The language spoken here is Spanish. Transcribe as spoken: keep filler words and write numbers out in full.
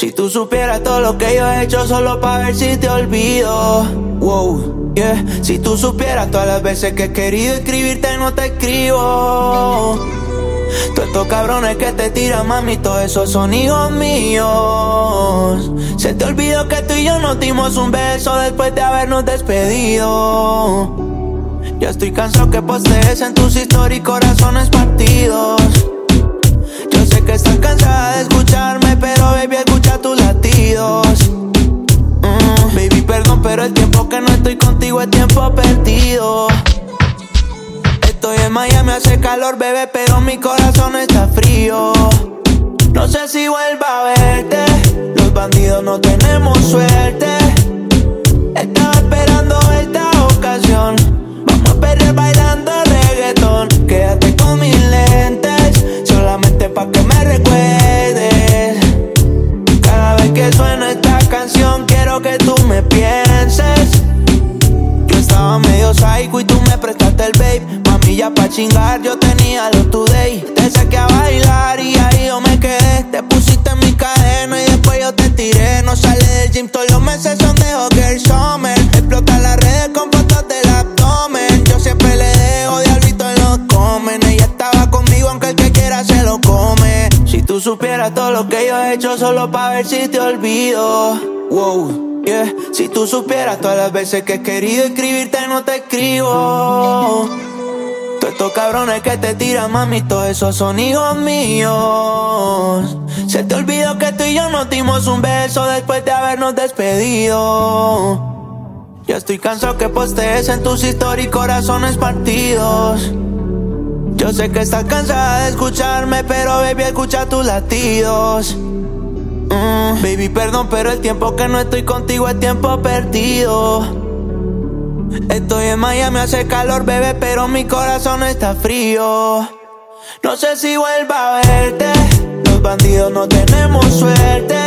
Si tú supieras todo lo que yo he hecho solo para ver si te olvido. Wow, yeah. Si tú supieras todas las veces que he querido escribirte y no te escribo. Todos estos cabrones que te tiran, mami, todos esos son hijos míos. Se te olvidó que tú y yo nos dimos un beso después de habernos despedido. Ya estoy cansado que postees en tus historias y corazones partidos. Yo sé que estás cansada de escucharme, pero baby, escucha tus latidos. mm, Baby, perdón, pero el tiempo que no estoy contigo es tiempo perdido. Estoy en Miami, hace calor, bebé, pero mi corazón está frío. No sé si vuelva a verte. Los bandidos no tenemos suerte. Estaba esperando esta ocasión. Vamos a perder bailando reggaetón. Quédate con mis lentes, solamente pa' que me recuerdes. Cada vez que suena esta canción quiero que tú me pienses. Yo estaba medio psycho y tú me prestaste el babe. Mami, ya pa' chingar yo tenía los today. Te saqué a bailar y ahí yo me quedé. Te pusiste en mi cadena y después yo te tiré. No sale del gym, todos los meses son de Hogger Summer. Explota las redes con fotos del abdomen. Yo siempre le dejo diablito en los comen. Ella estaba conmigo aunque el que quiera se lo come. Si tú supieras todo lo que yo he hecho solo pa' ver si te olvido. Wow, yeah. Si tú supieras todas las veces que he querido escribirte y no te escribo. Todos estos cabrones que te tiran, mami, todos esos son hijos míos. Se te olvidó que tú y yo nos dimos un beso después de habernos despedido. Ya estoy cansado que postees en tus historias y corazones partidos. Yo sé que estás cansada de escucharme, pero baby, escucha tus latidos. mm, Baby, perdón, pero el tiempo que no estoy contigo es tiempo perdido. Estoy en Miami, hace calor, bebé, pero mi corazón está frío. No sé si vuelva a verte. Los bandidos no tenemos suerte.